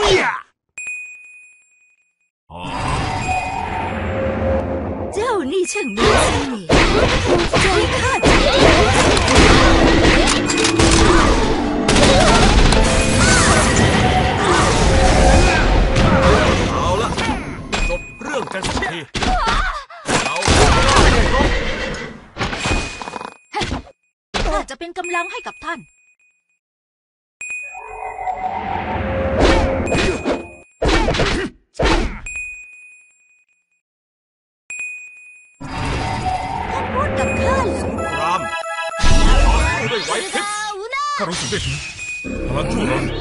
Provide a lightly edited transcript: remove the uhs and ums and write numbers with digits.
เจ้านี่ช่างมีเสน่ห์ใจข้าจะเอาละจบเรื่องกันสักทีข้าจะเป็นกำลังให้กับท่านพูดกับข้าเหรอรามด้วยไหวพริบข้ารู้สึกได้ถึงพลังชั่วร้าย